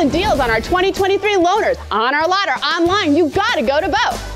deals on our 2023 loaners, on our lot, or online. You gotta go to Beuck.